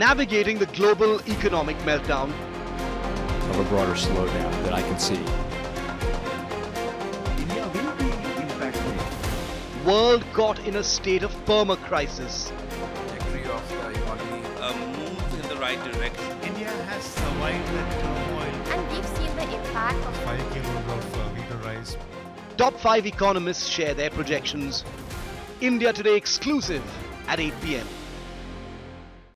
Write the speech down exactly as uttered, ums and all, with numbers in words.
navigating the global economic meltdown. Of a broader slowdown that I can see. India will be impacted. World got in a state of permacrisis. Trajectory of the economy uh, moves in the right direction. India has survived the turmoil. And we've seen the impact of Five kilos of uh, wheat rice. Top five economists share their projections. India Today exclusive at eight p m